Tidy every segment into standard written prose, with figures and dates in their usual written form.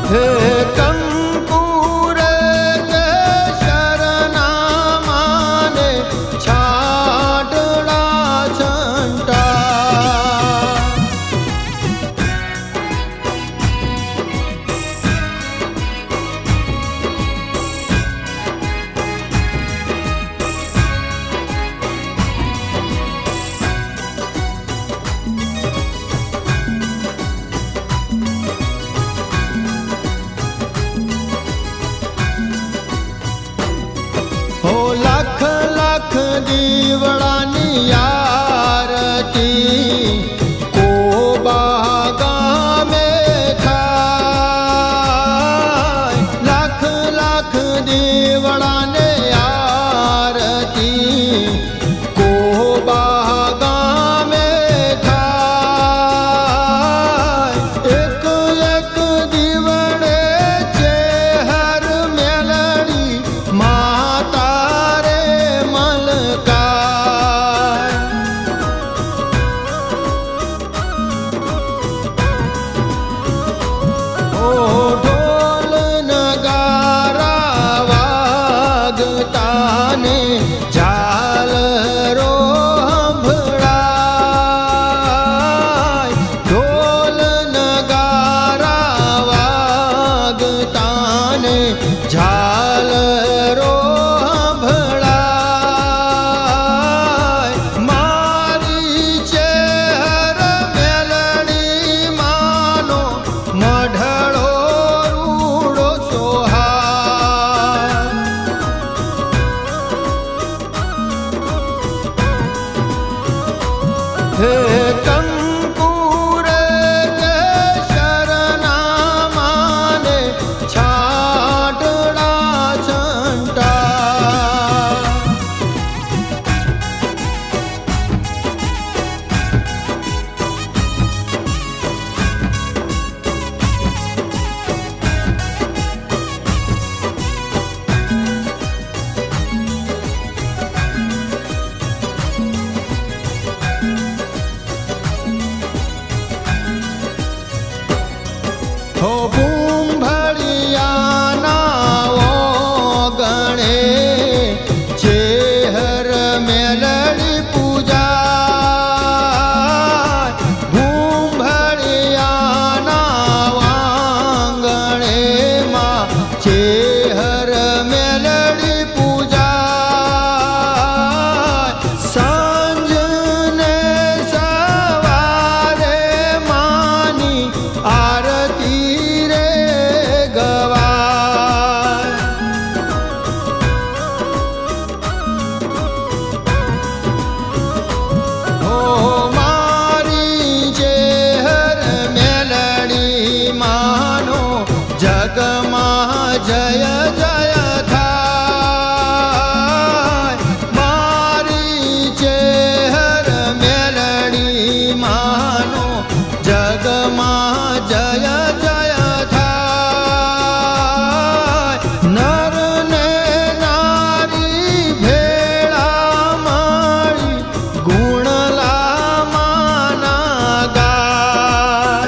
हे कंकूर के शरणा माने छाटड़ा छंटा। हो लख लख दीवड़ानी आरती को बागा में थाय। लख लख दीवड़ाने आरती को बागा में थाय। एक एक दीवड़े चेहर मेलड़ी माता झालरो हंभड़ाय। ढोल नगारा वागताने झालरो हंभड़ाय। मारी चेहर मेलड़ी मानो मढड़ो रूड़ो सोहाय। हे कंकूर के शरणा माने छाटड़ा छंटा। हो बुंभड़िया नावो गणे चेहर मेलड़ी पूजा। बुंभड़िया नावांगणे मां चेहर मेलड़ी पूजा। सांझ ने सवारे मानी आरती जगमा जय जय थाय। मारी चेहर मेलड़ी मानो जगमा जय जय थाय। नर ने नारी भेड़ा मारी गुणला माना गाय।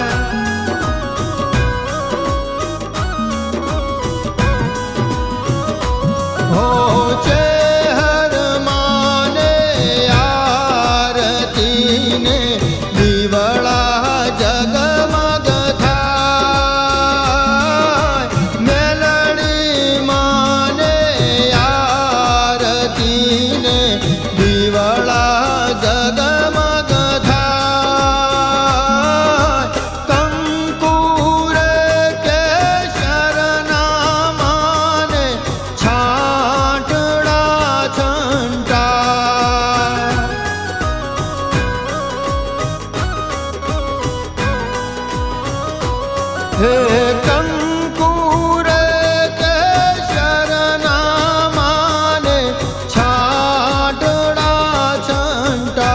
हो चेहर माने आरती ने दीवड़ा जगमग थाय। मेलड़ी माने आरती ने दीवड़ा जगमग थाय। कंकूर के शरणा माने छाटड़ा छंटा। हे कंकूर के शरणा माने छाटड़ा छंटा।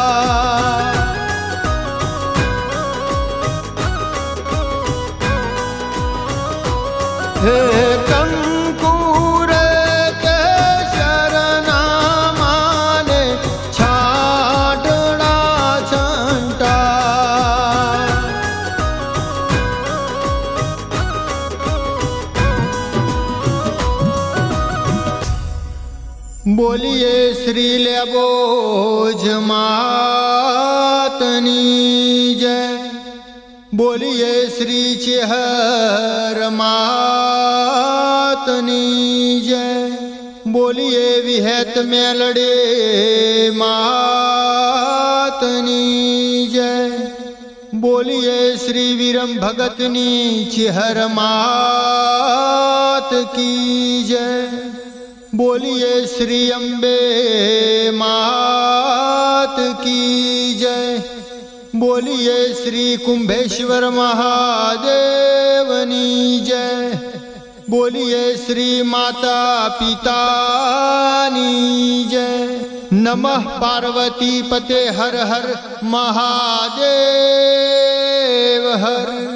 हे कंकूर के शरणा माने छाटड़ा छंटा। बोलिए श्री लेबोज मातनी जय। बोलिए श्री चेहर मातनी जय। बोलिए विहत में लड़े मातनी जय। बोलिए श्री वीरम भगतनी चेहर मात की जय। बोलिए श्री अम्बे मात की जय। बोलिए श्री कुंभेश्वर महादेवनी जय। बोलिए श्री माता पितानी जय। नमः पार्वती पते हर हर महादेव हर।